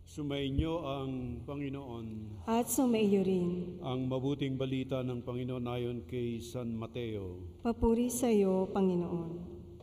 Sumainyo ang Panginoon. At sumaiyo rin. Ang mabuting balita ng Panginoon ayon kay San Mateo. Papuri sa iyo, Panginoon.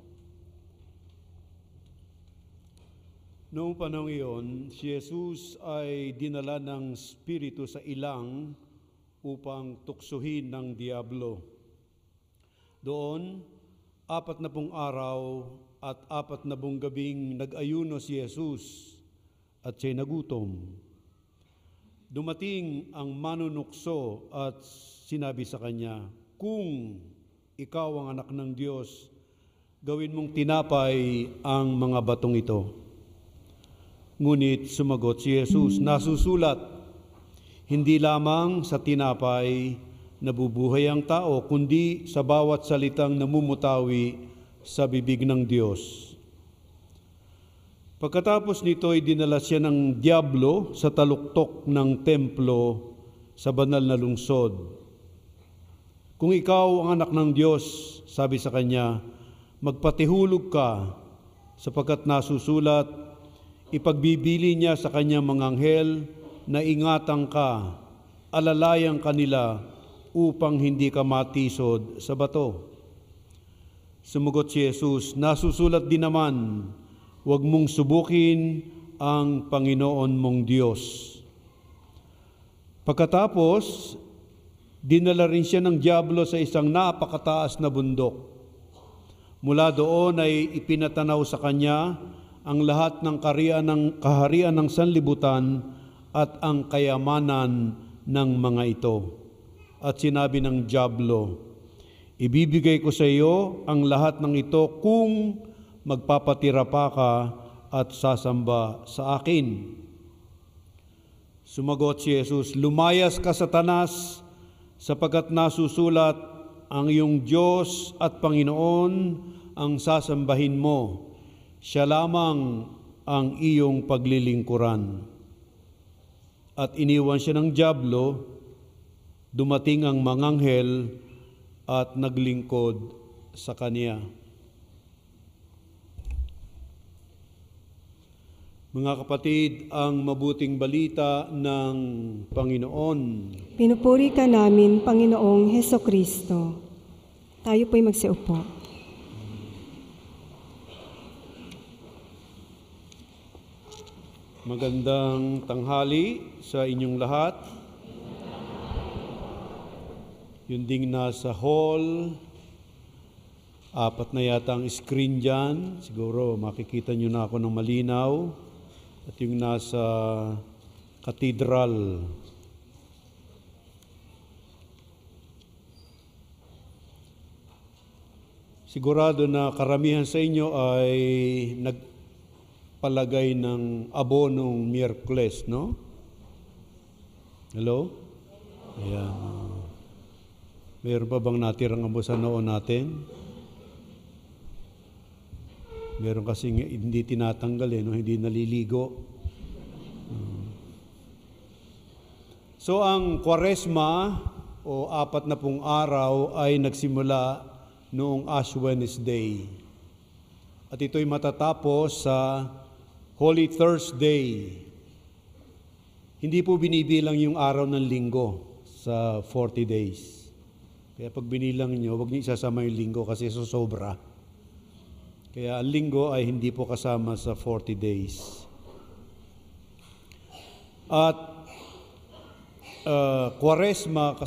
Noong panahon iyon, si Jesus ay dinala ng Espiritu sa ilang upang tuksuhin ng Diablo. Doon, 40 araw at 40 gabing nag-ayuno si Jesus at siya'y nagutom. Dumating ang manunukso at sinabi sa kanya, "Kung ikaw ang anak ng Diyos, gawin mong tinapay ang mga batong ito." Ngunit sumagot si Jesus, "Nasusulat, hindi lamang sa tinapay nabubuhay ang tao, kundi sa bawat salitang namumutawi sa bibig ng Diyos." Pagkatapos nito ay dinala siya ng Diablo sa taluktok ng templo sa banal na lungsod. "Kung ikaw ang anak ng Diyos," sabi sa kanya, "magpatihulog ka, sapagkat nasusulat, ipagbibili niya sa kanyang mga anghel na ingatan ka, alalayan kanila upang hindi ka matisod sa bato." Sumagot si Jesus, "Nasusulat din naman, huwag mong subukin ang Panginoon mong Diyos." Pagkatapos, dinala rin siya ng Diablo sa isang napakataas na bundok. Mula doon ay ipinatanaw sa kanya ang lahat ng kaharian ng sanlibutan at ang kayamanan ng mga ito. At sinabi ng Diablo, "Ibibigay ko sa iyo ang lahat ng ito kung magpapatira pa ka at sasamba sa akin." Sumagot si Jesus, "Lumayas ka, Satanas, sapagkat nasusulat, ang iyong Diyos at Panginoon ang sasambahin mo. Siya lamang ang iyong paglilingkuran." At iniwan siya ng Diablo. Dumating ang mga anghel at naglingkod sa kanya. Mga kapatid, ang mabuting balita ng Panginoon. Pinupuri ka namin, Panginoong Hesukristo. Tayo po'y magsiupo. Magandang tanghali sa inyong lahat. Yung ding nasa hall, 4 na yata ang screen dyan. Siguro makikita nyo na ako ng malinaw. At yung nasa katedral. Sigurado na karamihan sa inyo ay nagpalagay ng abonong Miyerkules, no? Hello? Ayan. Mayroon pa bang natirang abo sa noon natin? Meron kasi hindi tinatanggal, no? Hindi naliligo. So ang Kwaresma o 40 araw ay nagsimula noong Ash Wednesday. At ito'y matatapos sa Holy Thursday. Hindi po binibilang yung araw ng linggo sa 40 days. Kaya pag binilang nyo, huwag nyo isasama yung linggo kasi sobra. Kaya ang linggo ay hindi po kasama sa 40 days. At Kwaresma,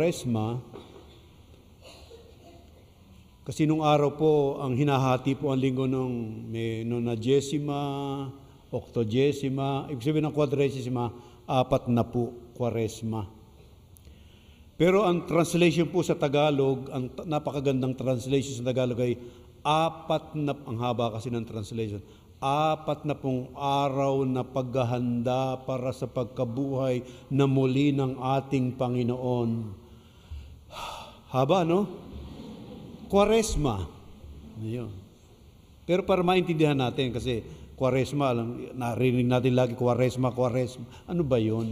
kasi nung araw po, ang hinahati po ang linggo ng may nonagésima, octogésima, ibig sabihin ng quadragesima, 4 na po, Kwaresma. Pero ang translation po sa Tagalog, ang napakagandang translation sa Tagalog ay ang haba kasi ng translation, 40 araw na paghahanda para sa pagkabuhay na muli ng ating Panginoon. Haba, no? Kwaresma. Ayun. Pero para maintindihan natin, kasi Kwaresma, narinig natin lagi, Kwaresma. Ano ba yun?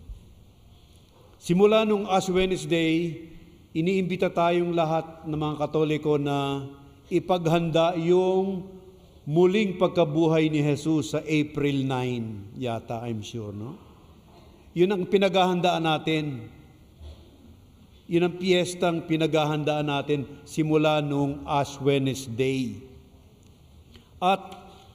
Simula nung Ash Wednesday, iniimbita tayong lahat ng mga Katoliko na ipaghanda yung muling pagkabuhay ni Jesus sa April 9 yata, I'm sure, no? Yun ang pinaghahandaan natin. Yun ang piyestang pinaghahandaan natin simula nung Ash Wednesday. At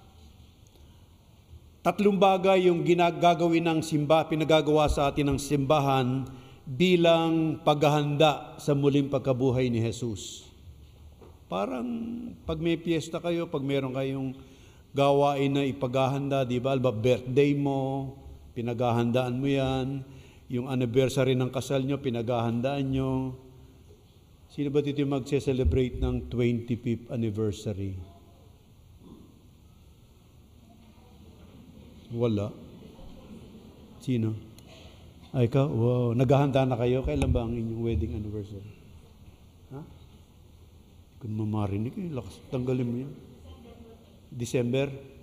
tatlong bagay yung ginagagawin ng pinagagawa sa atin ng simbahan bilang paghahanda sa muling pagkabuhay ni Jesus. Parang pag may piyesta kayo, pag meron kayong gawain na ipaghahanda, di ba? Birthday mo, pinaghahandaan mo yan. Yung anniversary ng kasal nyo, pinaghahandaan nyo. Sino ba dito yung magse-celebrate ng 25th anniversary? Wala. Sino? Ay, ikaw? Wow. Naghahanda na kayo? Kailan ba ang inyong wedding anniversary? Ha? Kung mamarinig, lakas, tanggalin mo yan. December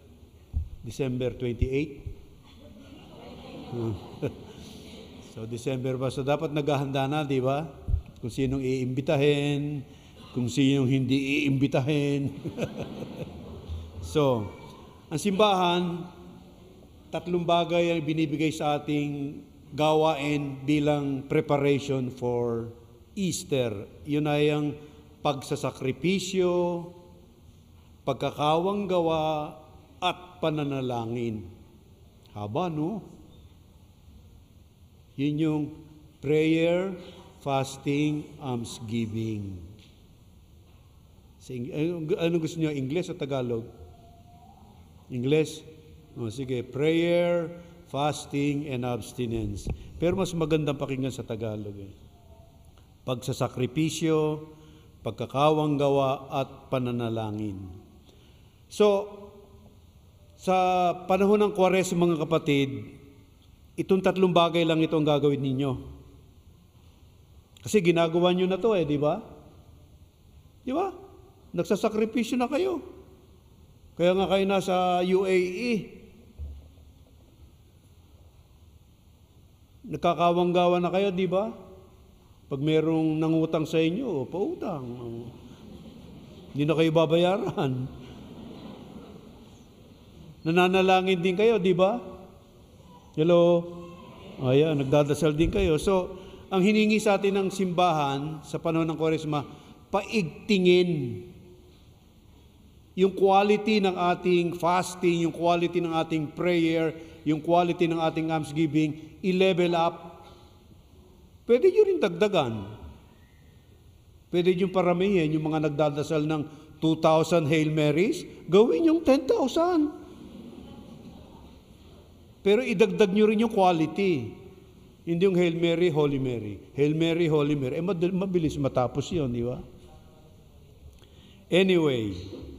28? So, December ba? So, dapat naghahanda na, di ba? Kung sinong iimbitahin, kung sinong hindi iimbitahin. So, ang simbahan, tatlong bagay ang binibigay sa ating gawain bilang preparation for Easter. Yun ay ang pagsasakripisyo, pagkakawang gawa, at pananalangin. Haba, no? Yun yung prayer, fasting, almsgiving. Ano gusto niyo? English o Tagalog? English? O, sige, prayer, fasting, and abstinence. Pero mas magandang pakinggan sa Tagalog. Pagsasakripisyo, pagkakawang gawa, at pananalangin. So, sa panahon ng Kwaresma, mga kapatid, itong tatlong bagay lang ito ang gagawin ninyo. Kasi ginagawa nyo na to di ba? Di ba? Nagsasakripisyo na kayo. Kaya nga kayo nasa UAE. Nagkakawanggawa na kayo, di ba? Pag merong nangutang sa inyo, pautang. Hindi na kayo babayaran. Nananalangin din kayo, di ba? Hello? Ayan, nagdadasal din kayo. So, ang hiningi sa atin ng simbahan sa panahon ng Kwaresma, paigtingin yung quality ng ating fasting, yung quality ng ating prayer, yung quality ng ating almsgiving, i-level up. Pwede nyo rin dagdagan. Pwede nyo paramihin yung mga nagdadasal ng 2,000 Hail Marys, gawin yung 10,000. Pero idagdag nyo rin yung quality. Hindi yung Hail Mary, Holy Mary. Hail Mary, Holy Mary. Mabilis matapos yun, di ba? Anyway,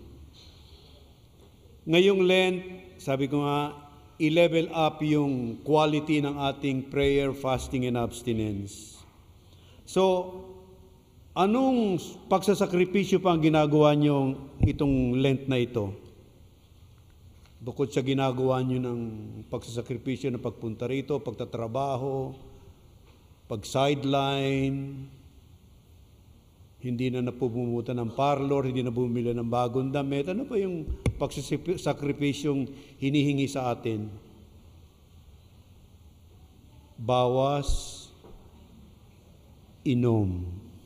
ngayong Lent, sabi ko nga, i-level up yung quality ng ating prayer, fasting, and abstinence. So, anong pagsasakripisyo pa ang ginagawa nyo itong Lent na ito? Bukod sa ginagawa nyo ng pagsasakripisyo na pagpunta rito, pagtatrabaho, pag-sideline, hindi na napumumuta ng parlor, hindi na bumili ng bagong damit. Ano pa yung pagsasakripisyong hinihingi sa atin? Bawas, inom.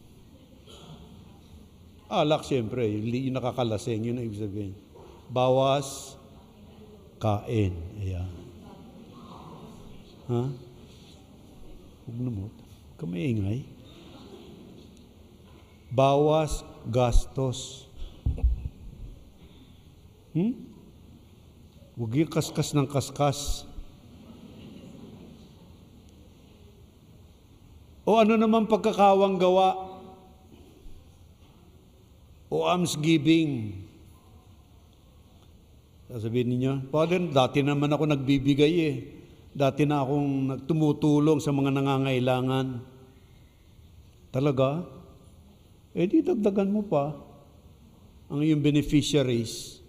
Alak, siyempre, yung nakakalaseng, yun ang ibig sabihin. Bawas, kain. Ayan. Ha? Huwag na mo. Kamaingay. Bawas gastos. Huwag yung kaskas ng kaskas. O ano naman pagkakawang gawa? O almsgiving. Sasabihin ninyo, Father, dati naman ako nagbibigay Dati na akong tumutulong sa mga nangangailangan. Talaga? Di dagdagan mo pa ang iyong beneficiaries.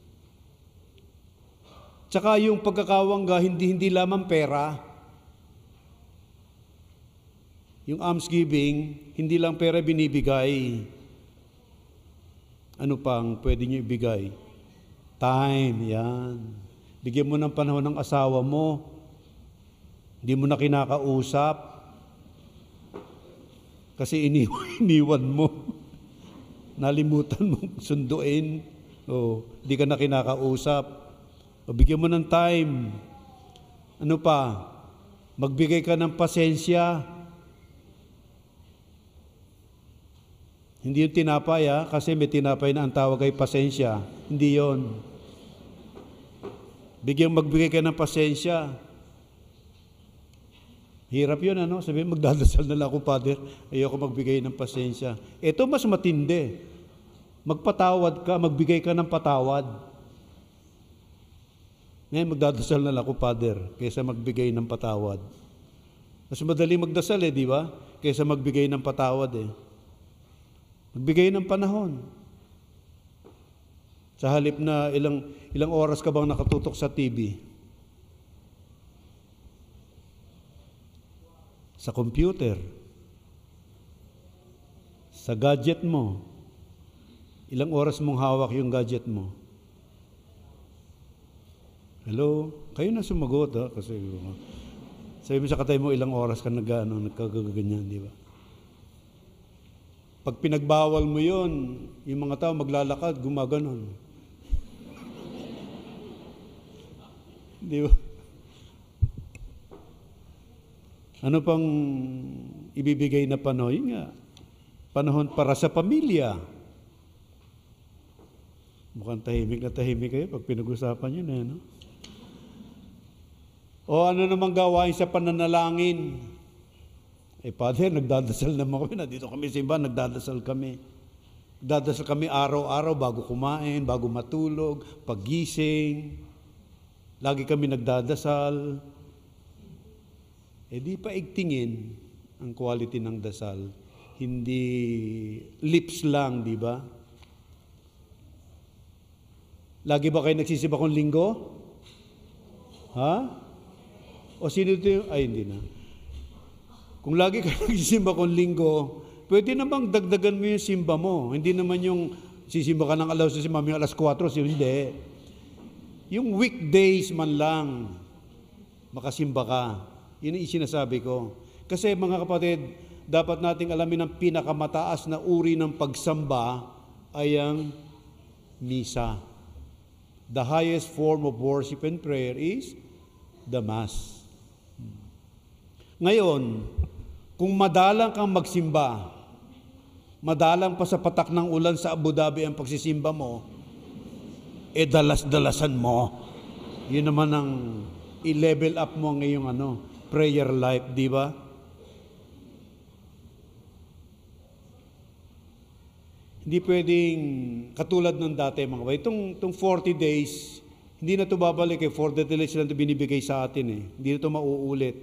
Tsaka yung pagkakawangga, hindi lamang pera. Yung almsgiving, hindi lang pera binibigay. Ano pang pwede nyo ibigay? Time, yan. Bigyan mo ng panahon ng asawa mo. Hindi mo na kinakausap. Kasi iniwan mo. Nalimutan mong sunduin. Hindi ka na kinakausap. Bigyan mo ng time. Ano pa? Magbigay ka ng pasensya. Hindi yung tinapay, kasi may tinapay na ang tawag ay pasensya. Hindi yon. Magbigay ka ng pasensya. Hirap yun, Sabihin, magdadasal na lang ako, Father. Ayoko magbigay ng pasensya. Ito mas matindi. Magpatawad ka, magbigay ka ng patawad. Ngayon, magdadasal na lang ako, Father, kaysa magbigay ng patawad. Mas madali magdasal, di ba? Kaysa magbigay ng patawad, Magbigay ng panahon. Sa halip na ilang oras ka bang nakatutok sa TV? Sa computer? Sa gadget mo? Ilang oras mong hawak yung gadget mo? Hello? Kayo na sumagot, kasi sabi mo sa katay mo, ilang oras ka nagkagaganyan, di ba? Pag pinagbawal mo yon, yung mga tao maglalakad, gumaganon. Di ba? Ano pang ibibigay na panahon? Yun nga, panahon para sa pamilya. Mukhang tahimik na tahimik kayo pag pinag-usapan yun, O ano namang gawain sa pananalangin? Father, nagdadasal naman kami. Nandito kami sa simbahan, nagdadasal kami. Nagdadasal kami araw-araw bago kumain, bago matulog, paggising. Lagi kami nagdadasal. Di paigtingin ang quality ng dasal. Hindi lips lang, di ba? Lagi ba kayo nagsisimba kong linggo? O sino ito? Ay, hindi na. Kung lagi ka nagsisimba kong linggo, pwede namang dagdagan mo yung simba mo. Hindi naman yung sisimba ka ng alas 6, maming alas 4, hindi. Yung weekdays man lang, makasimba ka. Yun ang sinasabi ko. Kasi mga kapatid, dapat nating alamin ang pinakamataas na uri ng pagsamba ay ang misa. The highest form of worship and prayer is the Mass. Ngayon, kung madalang kang magsimba, madalang pa sa patak ng ulan sa Abu Dhabi ang pagsisimba mo, dalas-dalasan mo. Yun naman ang i-level up mo ngayong prayer life, di ba? Hindi pwedeng katulad ng dati, mga kapatid. Itong 40 days, hindi na ito babalik for the days lang ito binibigay sa atin Hindi na ito mauulit.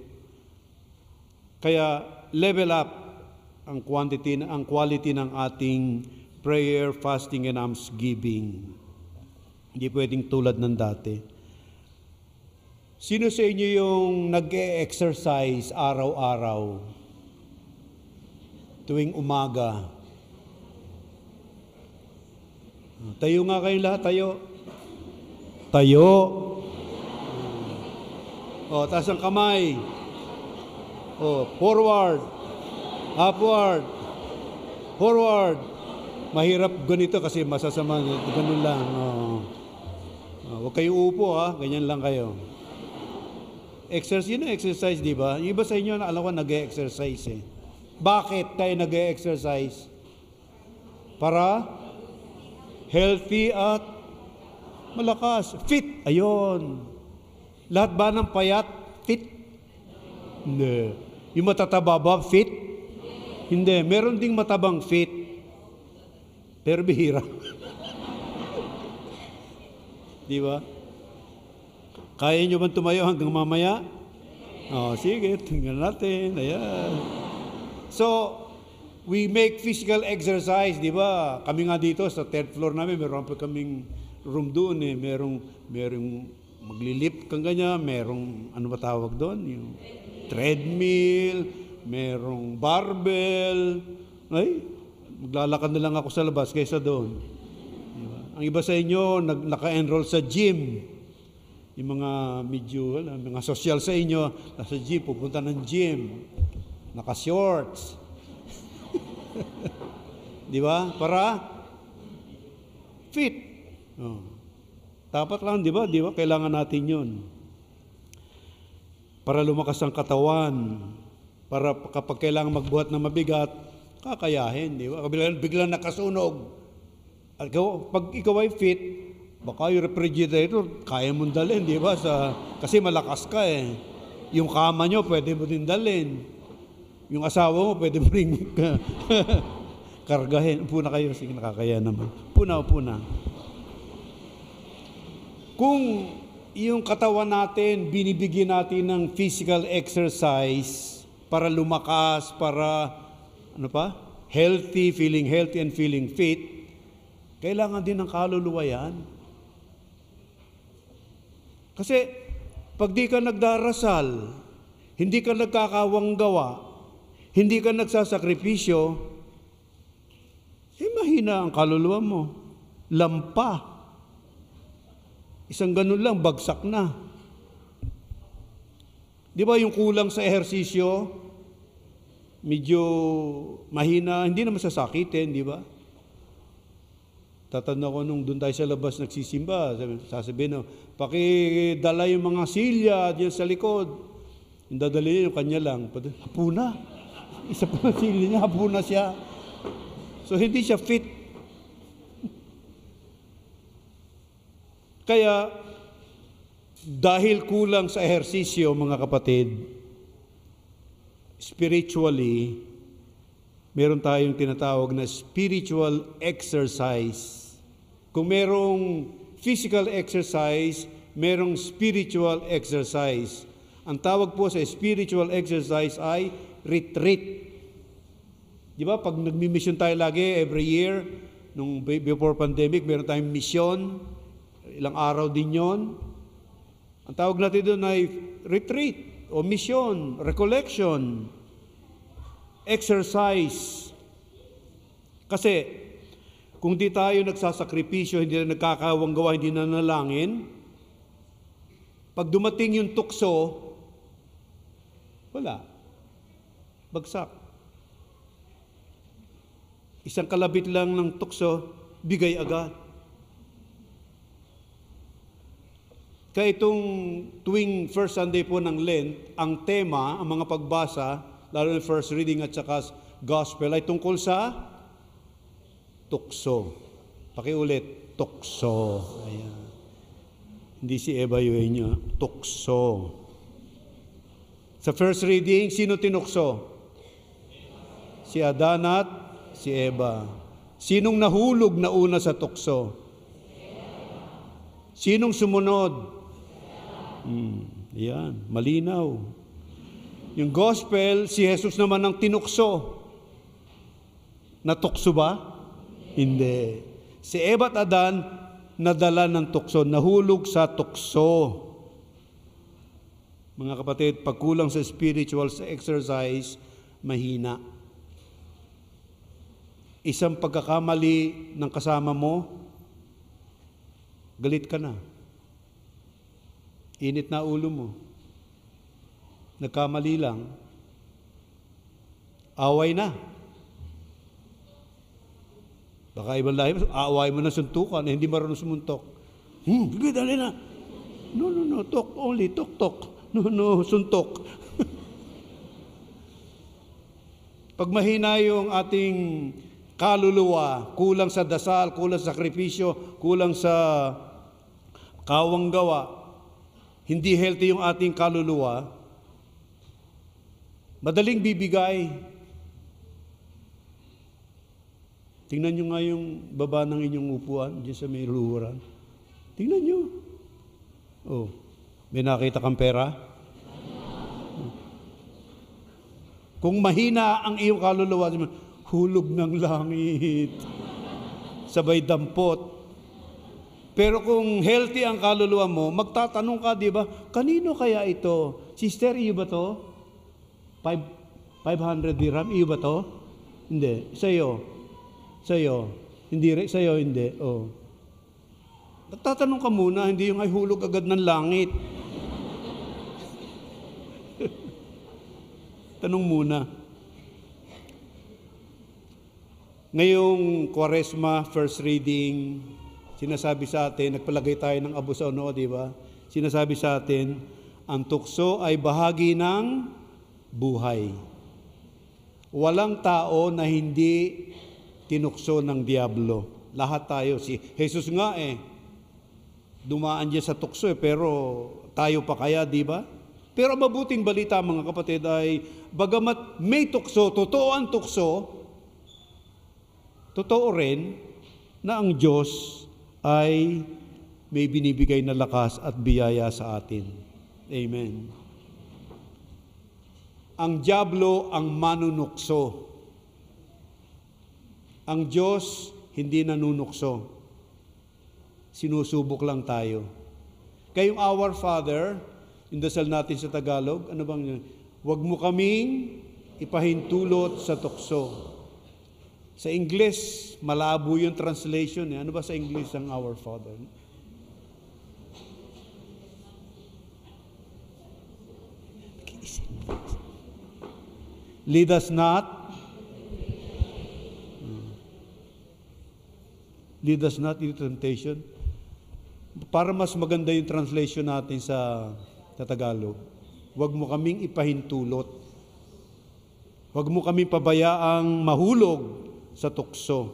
Kaya level up ang quality ng ating prayer, fasting, and almsgiving. Hindi pwedeng tulad ng dati. Sino sa inyo yung nag-e-exercise araw-araw tuwing umaga? Tayo nga kayo lahat, tayo. Tayo. Taas ang kamay. Forward. Upward. Forward. Mahirap ganito kasi masasama. Ganun lang. Huwag kayo upo, ganyan lang kayo. Exercise, di ba? Yung iba sa inyo, alam ko, nag-e-exercise Bakit tayo nag-e-exercise? Para healthy at malakas. Fit. Ayun. Lahat ba ng payat? Fit? Hindi. Yung matataba ba? Fit? Hindi. Meron ding matabang fit. Pero bihira. Di ba? Kaya nyo bang tumayo hanggang mamaya? Sige. Tingnan natin. Ayan. So, we make physical exercise, di ba? Kami nga dito sa third floor namin, meron pa kaming room doon Merong maglilift kang ganyan, merong, ano ba tawag doon? Yung treadmill, merong barbell. Ay, maglalakad na lang ako sa labas kaysa doon. Diba? Ang iba sa inyo, naka-enroll sa gym. Yung mga mga social sa inyo, nasa gym, pupunta ng gym. Naka-shorts. Di ba? Para fit. Oh. Dapat lang, di ba? Di ba? Kailangan natin yun. Para lumakas ang katawan. Para kapag kailangan magbuhat ng mabigat, kakayahin, di ba? Biglang nakasunog. At pag ikaw ay fit, baka yung refrigerator, kaya mong dalhin, di ba? Kasi malakas ka eh. Yung kama nyo, pwede mo din dalhin. Yung asawa mo, pwede mo rin kargahin. Puna kayo, sige, nakakaya naman. Puna. Kung yung katawan natin, binibigyan natin ng physical exercise para lumakas, para, healthy and feeling fit, kailangan din ng kaluluwa yan. Kasi, pag di ka nagdarasal, hindi ka nagkakawanggawa, hindi ka nagsasakripisyo, mahina ang kaluluwa mo. Lampa. Isang ganun lang, bagsak na. Di ba yung kulang sa ehersisyo, medyo mahina, hindi naman sasakitin, di ba? Tatanda ko nung doon tayo sa labas nagsisimba, sasabihin, pakidala yung mga silya diyan sa likod. Yung dadali niya, yung kanya lang. Hapuna. Isa pa na silya niya, hapuna siya. So hindi siya fit. Kaya, dahil kulang sa ehersisyo, mga kapatid, spiritually, meron tayong tinatawag na spiritual exercise. Kung merong physical exercise, merong spiritual exercise. Ang tawag po sa spiritual exercise ay retreat. Di ba? Pag nagmi-mission tayo lagi, every year, nung before pandemic, meron tayong mission. Ilang araw din yon. Ang tawag natin doon ay retreat o mission, recollection, exercise. Kasi kung di tayo nagsasakripisyo, hindi na nagkakawanggawa, hindi na nanalangin, pag dumating yung tukso, wala. Bagsak. Isang kalabit lang ng tukso, bigay agad. Kaya itong tuwing first Sunday po ng Lent, ang tema, ang mga pagbasa, lalo na first reading at saka gospel, ay tungkol sa tukso. Pakiulit, tukso. Ayan. Hindi si Eva yun niya, tukso. Sa first reading, sino tinukso? Si Adan at si Eva. Sinong nahulog na una sa tukso? Sinong sumunod? Yan, malinaw. Yung gospel, si Jesus naman ang tinukso. Natukso ba? Hindi. Si Eva at Adan, nadala ng tukso, nahulog sa tukso. Mga kapatid, pagkulang sa spiritual, sa exercise, mahina. Isang pagkakamali ng kasama mo, galit ka na. Init na ulo mo. Nagkamali lang. Away na. Baka ibang lahi, away mo na suntukan, hindi marunong sumuntok. Sige, dali na. No, talk only, talk. No, suntok. Pag mahina yung ating kaluluwa, kulang sa dasal, kulang sa sakripisyo, kulang sa kawanggawa, hindi healthy yung ating kaluluwa, madaling bibigay. Tingnan nyo nga yung baba ng inyong upuan, dyan sa may luhuran. Tingnan nyo. Oh, may nakita kang pera? Kung mahina ang iyong kaluluwa, hulog ng langit. Sabay dampot. Pero kung healthy ang kaluluwa mo, magtatanong ka, di ba? Kanino kaya ito? Sister, iyo ba to? 500 dirham, iyo ba to? Hindi. Sa'yo. Hindi. Sa'yo, hindi. Oh. Nagtatanong ka muna, hindi yung ay hulog agad ng langit. Tanong muna. Ngayong Kwaresma, first reading, sinasabi sa atin, nagpalagay tayo ng abo sa uno, di ba? Sinasabi sa atin, ang tukso ay bahagi ng buhay. Walang tao na hindi tinukso ng diablo. Lahat tayo. Si Jesus nga dumaan diyan sa tukso pero tayo pa kaya, di ba? Pero mabuting balita mga kapatid ay bagamat may tukso, totoo ang tukso, totoo rin na ang Diyos ay may binibigay na lakas at biyaya sa atin. Amen. Ang diablo ang manunukso. Ang Diyos hindi nanunukso. Sinusubok lang tayo. Kayong Our Father, yung dasal natin sa Tagalog, ano bang, huwag mo kaming ipahintulot sa tukso. Sa English, malabo yung translation. Ano ba sa English ang Our Father? Lead us not into temptation. Para mas maganda yung translation natin sa Tagalog, huwag mo kaming ipahintulot. Huwag mo kaming pabayaang mahulog sa tukso.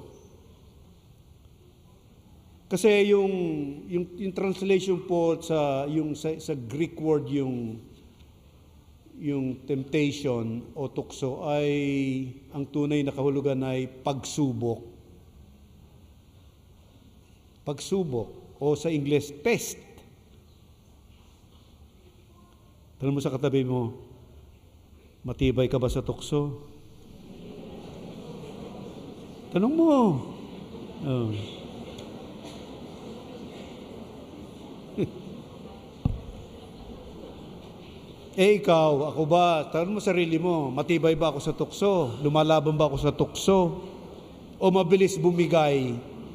Kasi yung translation po sa Greek word yung temptation o tukso ay ang tunay na kahulugan ay pagsubok. Pagsubok o sa English test. Tanong mo sa katabi mo, matibay ka ba sa tukso? Tanong mo. Oh. Ikaw, ako ba? Tanong mo sarili mo, matibay ba ako sa tukso? Lumalaban ba ako sa tukso? O mabilis bumigay?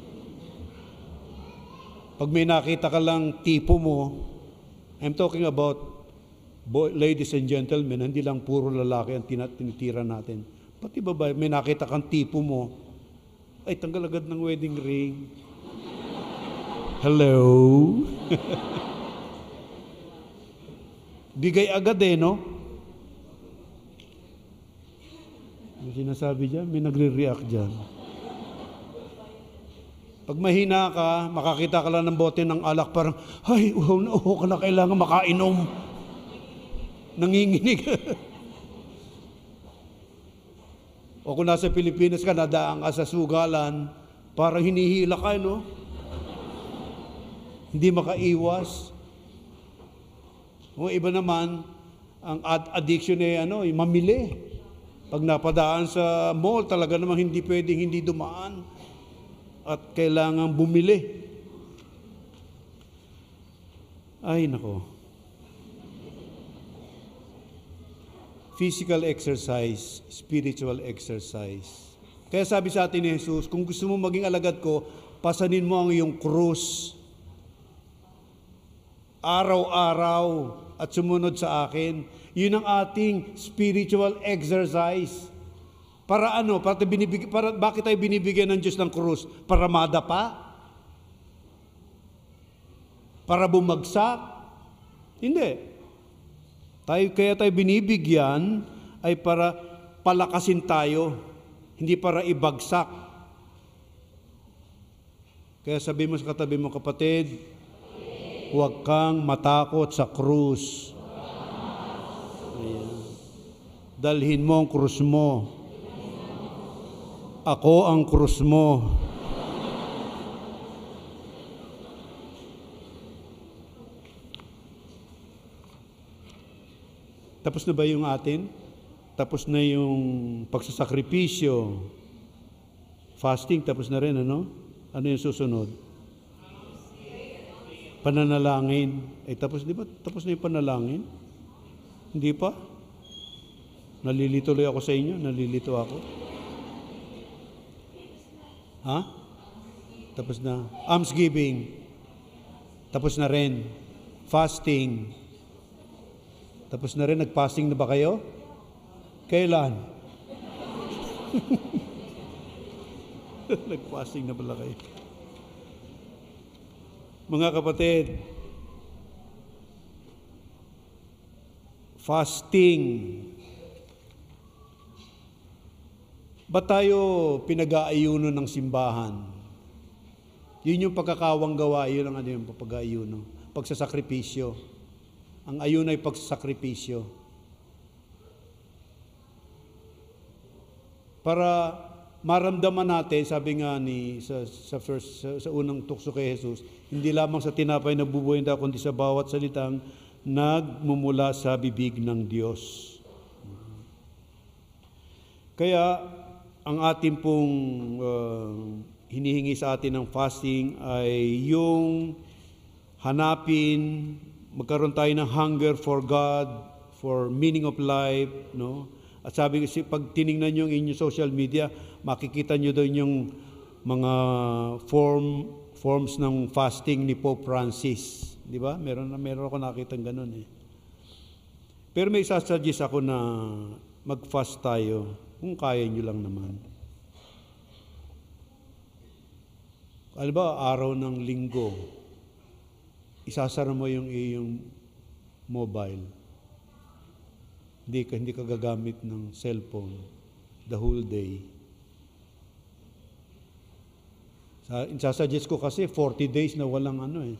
Pag may nakita ka lang tipo mo, I'm talking about ladies and gentlemen, hindi lang puro lalaki ang tinitira natin. Pati babae, may nakita kang tipo mo, ay tanggal agad ng wedding ring. Hello? Bigay agad no? May sinasabi dyan, may nagre-react dyan. Pag mahina ka, makakita ka lang ng bote ng alak, parang, ay, uhaw na uhaw ka na, kailangan makainom. Nanginginig. O kung nasa Pilipinas ka, nadaan ka sa sugalan, parang hinihila ka, no? Hindi makaiwas. O iba naman, ang addiction yung mamili. Pag napadaan sa mall, talaga namang hindi pwedeng hindi dumaan. At kailangan bumili. Ay, nako. Physical exercise, spiritual exercise. Kaya sabi sa atin ni Jesus, kung gusto mo maging alagad ko, pasanin mo ang iyong krus. Araw-araw at sumunod sa akin. Yun ang ating spiritual exercise. Para ano? Bakit tayo binibigyan ng Diyos ng krus? Para madapa? Para bumagsak? Hindi. Kaya tayo binibigyan ay para palakasin tayo, hindi para ibagsak. Kaya sabi mo sa katabi mo, kapatid, huwag kang matakot sa krus. Ayan. Dalhin mo ang krus mo. Ako ang krus mo. Tapos na ba yung atin? Tapos na yung pagsasakripisyo. Fasting, tapos na rin, ano? Ano yung susunod? Pananalangin. Tapos, di ba? Tapos na yung panalangin? Hindi pa? Nalilito ako sa inyo? Nalilito ako? Ha? Tapos na. Almsgiving. Tapos na rin. Fasting. Tapos na rin, nag-fasting na ba kayo? Kailan? Nag-fasting na pala kayo. Mga kapatid, fasting. Ba't tayo pinag-aayuno ng simbahan? Yun yung pagkakawang gawa, yun ang yung pag-aayuno. Pagsasakripisyo. Ang ayuno ay pagsasakripisyo. Para maramdaman natin, sabi nga sa unang tukso kay Jesus, hindi lamang sa tinapay na bubuhayin tayo, kundi sa bawat salitang nagmumula sa bibig ng Diyos. Kaya, ang ating pong hinihingi sa atin ng fasting ay yung hanapin, magkaroon tayo ng hunger for God, for meaning of life, no? At sabi kasi, pag tiningnan nyo yung inyong social media, makikita nyo doon yung mga forms ng fasting ni Pope Francis. Di ba? Meron ako nakita ganun eh. Pero may sasuggest ako na mag-fast tayo, kung kaya nyo lang naman. Alam ba, araw ng linggo, isasara mo yung iyong mobile. Hindi ka gagamit ng cellphone the whole day. Sasuggest ko kasi 40 days na walang ano eh.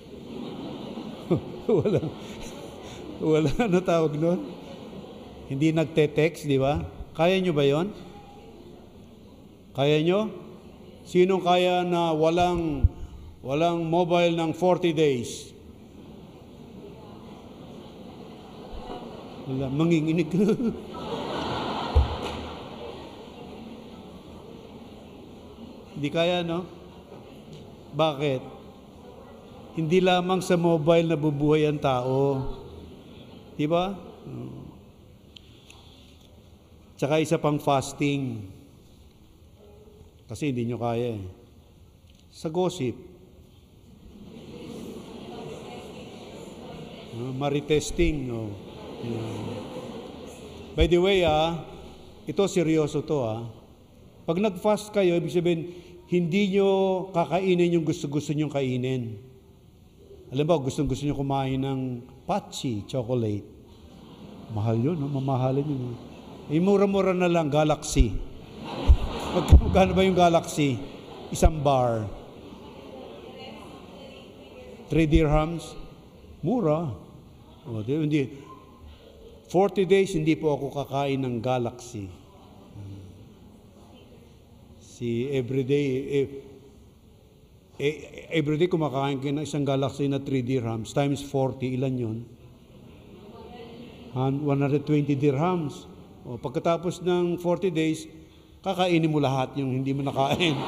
Wala ano tawag nun? Hindi nagte-text, di ba? Kaya nyo ba yon? Kaya nyo? Sinong kaya na walang mobile ng 40 days? Wala, manginginig. Hindi kaya, no? Bakit? Hindi lamang sa mobile na bubuhay ang tao. Di ba? Tsaka isa pang fasting. Kasi hindi nyo kaya eh. Sa gossip. Maritesting. No? By the way, ito seryoso to. Pag nag-fast kayo, ibig sabihin, hindi nyo kakainin yung gusto-gusto nyo kainin. Alam ba, gusto-gusto nyo kumain ng patsi, chocolate. Mahal yun, no? Mamahalin yun. Mura-mura na lang, Galaxy. Magkano ba yung Galaxy? Isang bar. 3 dirhams? Mura. Hindi. 40 days, hindi po ako kakain ng Galaxy. Everyday kumakain kayo ng isang Galaxy na 3 dirhams times 40, ilan yun? 120 dirhams. Pagkatapos ng 40 days, kakainin mo lahat yung hindi mo nakain.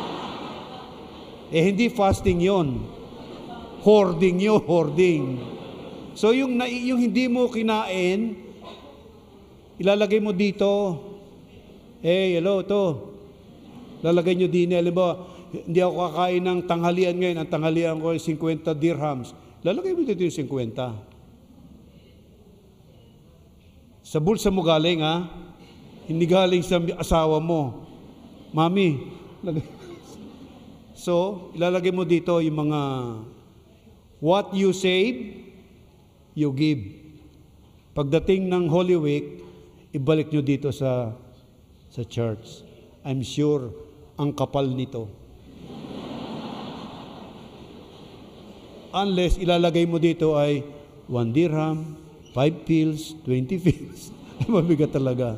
Hindi fasting yon. Hoarding yun, hoarding. So yung hindi mo kinain, ilalagay mo dito. Hello, to. Lalagay nyo din, alam ba, hindi ako kakain ng tanghalian ngayon. Ang tanghalian ko ay 50 dirhams. Lalagay mo dito yung 50. Sa bulsa mo galing, Hindi galing sa asawa mo. Mami. So, ilalagay mo dito yung mga what you save, you give. Pagdating ng Holy Week, ibalik nyo dito sa church. I'm sure, ang kapal nito. Unless ilalagay mo dito ay 1 dirham, 5 pills, 20 pills. Mabigat talaga.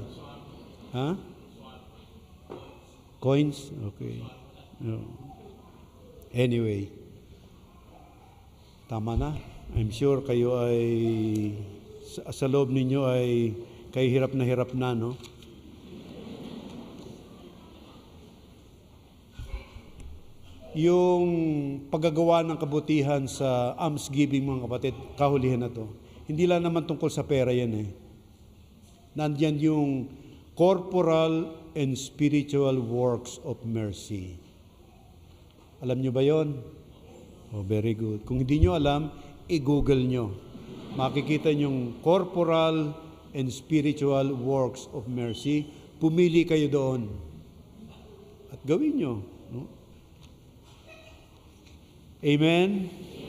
Coins? Okay. No. Anyway, tama na. I'm sure kayo ay, sa loob ninyo ay, kayo hirap na, no? Yung paggagawa ng kabutihan sa almsgiving, mga kapatid, kahulihan na to. Hindi lang naman tungkol sa pera yan eh. Nandiyan yung corporal and spiritual works of mercy. Alam nyo ba yon? Oh, very good. Kung hindi nyo alam, i-google nyo. Makikita nyong corporal and spiritual works of mercy. Pumili kayo doon. At gawin nyo. No? Amen?